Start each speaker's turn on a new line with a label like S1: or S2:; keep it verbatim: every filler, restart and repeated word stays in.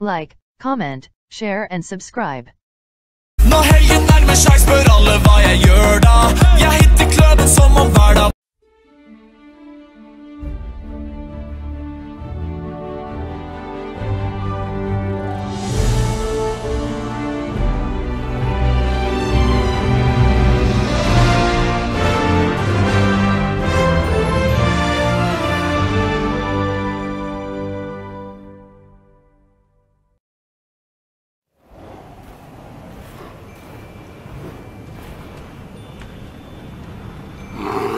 S1: like, comment, share and subscribe.
S2: Når helgen nærmer seg, spør alle hva jeg gjør da. Jeg hitter kløben som om hver dag.
S3: Mm-hmm.